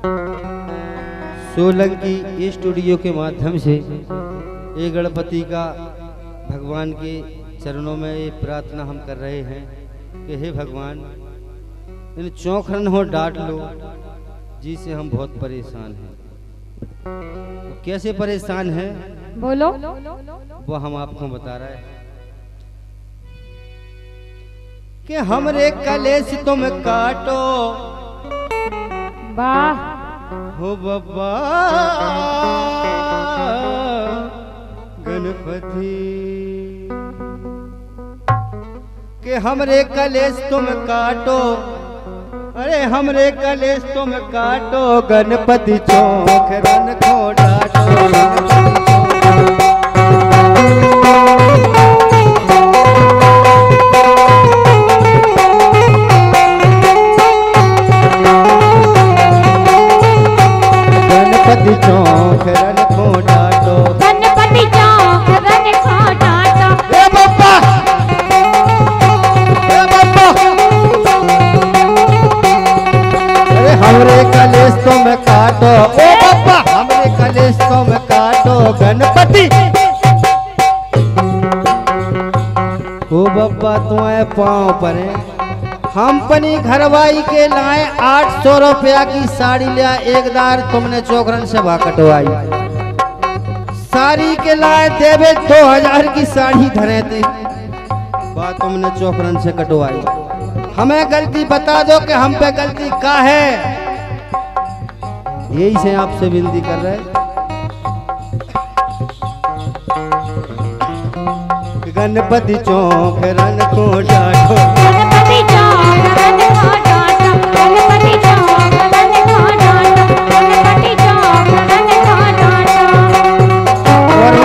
Solanki studio के माध्यम से ये गणपति का भगवान के चरणों में ये प्रार्थना हम कर रहे हैं कि हे भगवान, इन चौखरन हो डांट लो जिससे हम बहुत परेशान हैं। तो कैसे परेशान हैं बोलो, वो हम आपको बता रहे हैं कि हमरे कलेश तुम काटो वाह हो बाबा गणपति, के हमरे कलेश तुम काटो, अरे हमरे कलेश तुम काटो, गणपति चौखरन को डांटो। गणपति चौखरन को डांटो, गणपति चौखरन को डांटो। ए बाबा, ए बाबा, अरे हमरे कलेश तुम काटो, ओ बाबा हमरे कलेश तुम काटो, गणपति ओ बाबा तुम्हारे पाँव परे। हम पनी घरवाई के लाए 800 रुपया की साड़ी लिया, एक दार तुमने चौखरन से भा कटवाई। साड़ी के लाए देवे 2000 की साड़ी धरे थे, बात तुमने चौखरन से कटवाई। हमें गलती बता दो कि हम पे गलती का है, यही से आपसे विनती कर रहे हैं। गणपति चौखरन को डांटो, गणपति चौखरन को डांटो, गणपति चौखरन को डांटो, गणपति चौखरन को डांटो।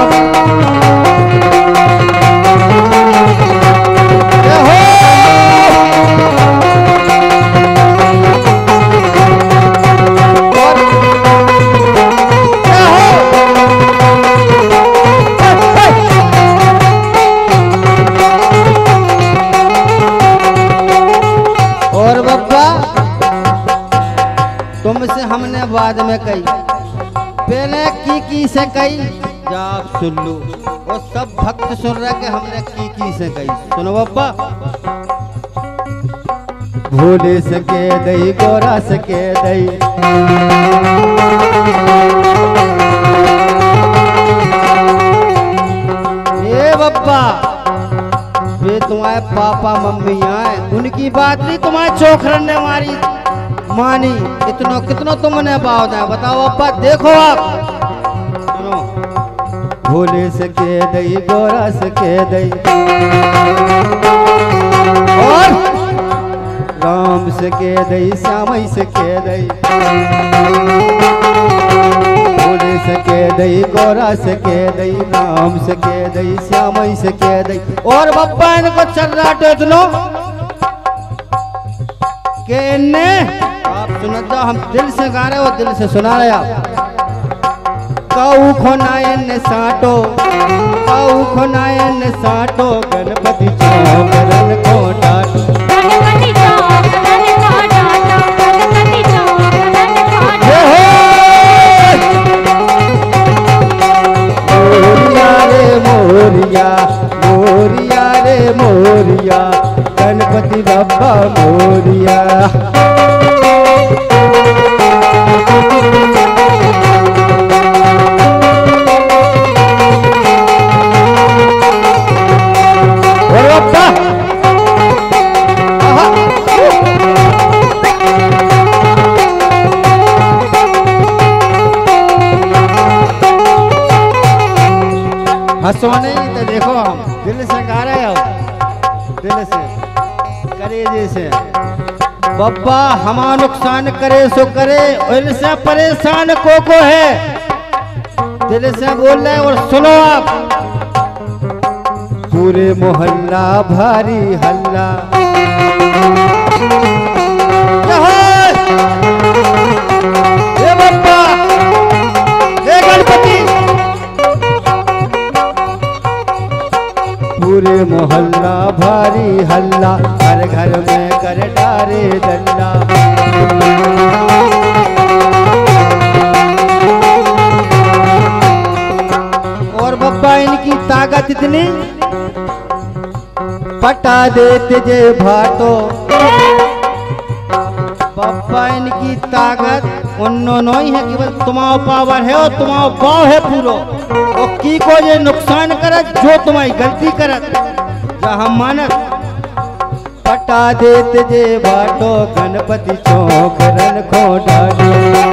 और बाबा तुमसे हमने बाद में कही, पहले की से कही, जा आप सुन लो। और सब भक्त सुन रहे कि हमने की से कही। सुनो बाबा, भोले से के दई, गोरा से के दई, ए बाबा वे तुम्हारे पापा मम्मी आए, उनकी बात नहीं तुम्हारे चौखरन ने मारी मानी। इतना कितना तुमने बात है बताओ अब्बा। देखो आप सुनो, भोले से के दई, गोरा से के दई, और राम से के दई, श्यामई से के दई, भोले से के दई, गोरा से के दई, राम से के दई, श्यामई से के दई। और बप्पा इनको चर्राटो इतनो के इन्ने आप सुन जाओ, हम दिल से गा रहे हो, दिल से सुना रहे आप। काऊ खोनायन साटो, काऊ खोनायन साटो, गणपति चौखरन को डांटो, गणपति चौखरन को डांटो, गणपति चौखरन को डांटो। मोरिया रे मोरिया, मोरिया रे मोरिया, गणपति बाबा मोरिया। और बाबा हंसो नहीं तो देखो, हम दिल से गा रहे हो, दिल से करेजे से। बब्बा हमा नुकसान करे सो करे, दिल से परेशान को है, दिल से बोल रहे। और सुनो आप, पूरे मोहल्ला भारी हल्ला, ये बब्बा ये गणपति, पूरे मोहल्ला भारी हल्ला, हर घर में कर डारे दल्ला। ताकत इतनी पटा देते जे भाटो। बाबा इनकी ताकत उन्नो ही है, केवल तुम्हारा पावर है और तुम्हारा पाव है पूरो। और की को ये नुकसान करत जो तुम्हारी गलती करत जहाँ मानत। पटा देते जे भाटो गणपति चौक रन खो डालो।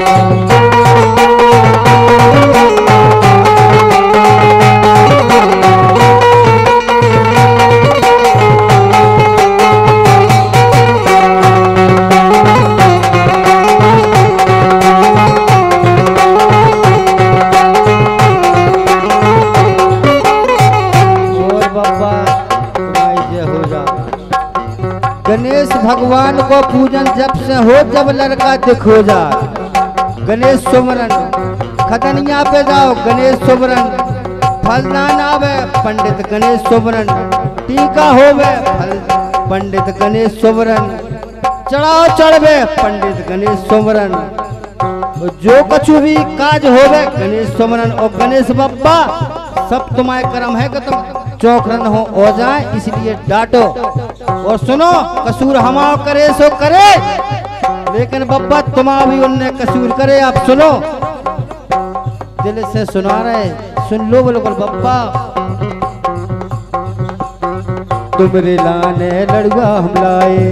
गणेश भगवान को पूजन जब से हो जब लड़का दिखो जा। गणेश सुमरन खदनिया पे जाओ गणेश सुमरन। फलदान आवे पंडित गणेश सुमरन। टीका होवे फल पंडित गणेश सुमरन। चढ़ाओ चढ़वे पंडित गणेश सुमरन। जो कछु भी काज होवे गणेश सुमरन। और गणेश बप्पा सब तुम्हारे कर्म है कि तुम चौकरन हो जाए, इसलिए डांटो। और सुनो कसूर हमारा करे सो करे, लेकिन बब्बा तुम्हारा भी उनने कसूर करे। आप सुनो दिल से सुना रहे, सुन लो बिल्कुल बब्बा। तुमरे लाने लड़ुआ हम लाए,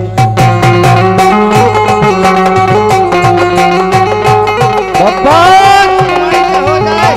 बब्बा हो जाए।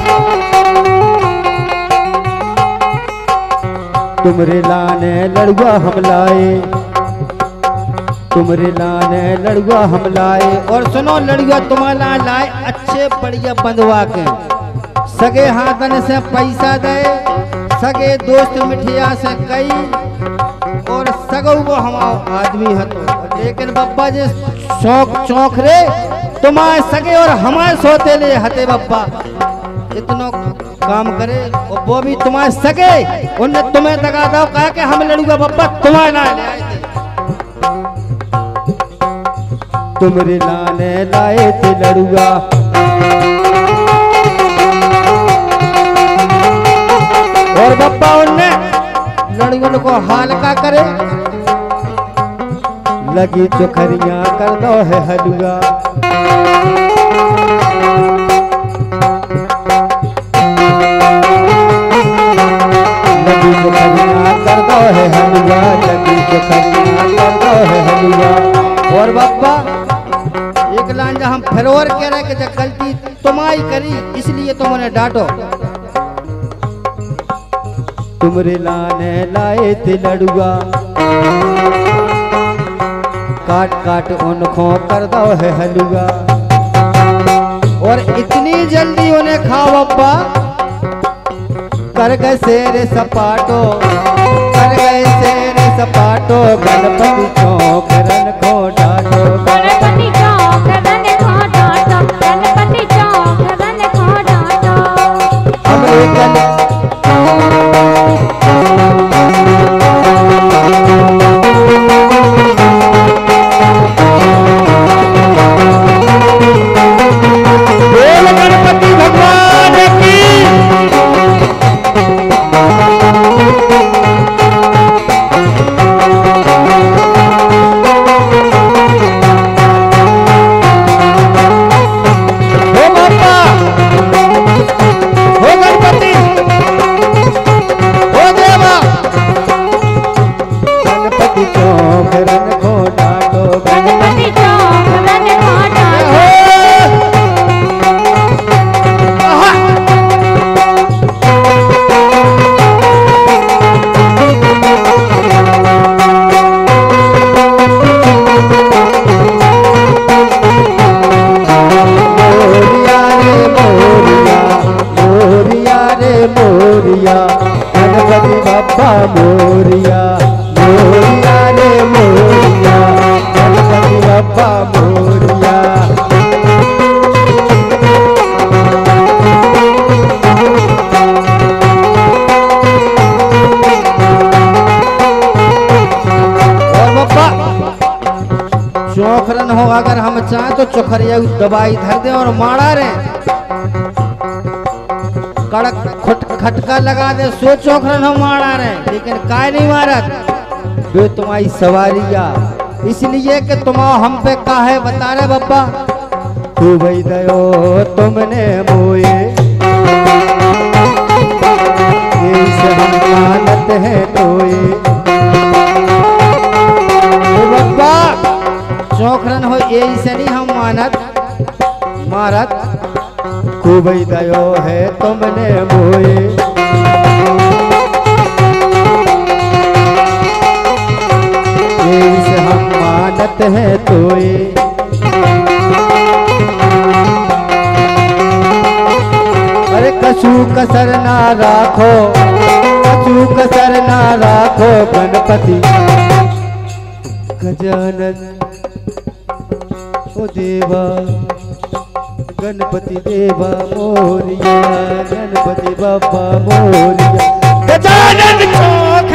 तुमरे लाने लड़ुआ हम लाए, तुमरे लाने लड़ुआ हम लाए। और सुनो लड़ुआ तुम्हारा लाए अच्छे बढ़िया बंधवा के। सगे हाथन से पैसा दे, सगे दोस्त मिठिया से कई, और सगो वो हमारा आदमी है तो। लेकिन बब्बा जी शौक चौक रे तुम्हारे सगे और हमारे सोते ले हते बब्बा। इतना काम करे और वो भी तुम्हारे सगे, उनने तुम्हें दगा दो कहा कि हम लड़ूंगा बब्बा तुम्हारे ना ले आए थे। तुमरे लाने लाए थे लड़ूंगा, और बब्बा उनने लड़ुआ को हाल का करे। लगी चोखरियां कर दो है हलुआ, लगी चोखरियां कर दो है हलुआ, लगी चोखरियां कर दो है हलुआ। और बाबा एक लांजा हम फिर और कह रहे कि जब गलती तुम्हारी करी इसलिए तुम उन्हें डांटो। तुमरे लाने लाए थे लड़ुआ, काट काट उनको कर दो है हलुआ। और इतनी जल्दी उन्हें खाओ अब्बा, कर गए शेर सपाटो, कर गए शेर सपाटो। गणपति चौक रन को डांटो, गणपति चौक रन को डांटो, गणपति चौक रन को डांटो। हमरे गणपति भगवान की गणपति बप्पा मोरिया, मोरिया रे मोरिया, गणपति बप्पा मोरिया। और बप्पा चौखरन हो अगर हम चाहें तो चोखरिया दवाई धर दे और मारा रे। कड़क खटका लगा दे सो चोखरन हम मारा रहे, लेकिन काय नहीं मारत वे तुम्हारी सवारिया, इसलिए कि तुम हम पे काहे बता रहे बब्बा। तू भाई दयो तुमने मोए से हम मानत है तोए। बब्बा चोखरन हो यही से नहीं हम मारत खूब दयो है तुमने मोए। से हम मानत है तोए। अरे कछु कसर ना राखो, कछु कसर ना राखो गणपति गजानन ओ देवा, गणपति देवा मोरिया, गणपति बाबा मोरिया, गजानन